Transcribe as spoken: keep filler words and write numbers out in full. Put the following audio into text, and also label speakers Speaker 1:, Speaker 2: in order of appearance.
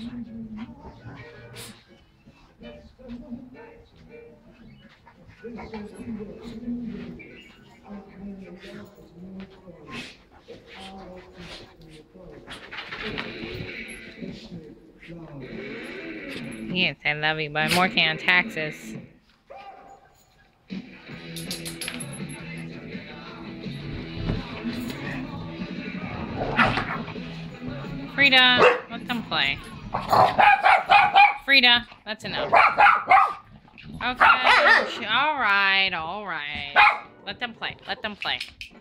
Speaker 1: Yes, I love you, but I'm working on taxes. Frida, let them play. Frida, that's enough. Okay, all right, all right. Let them play, let them play.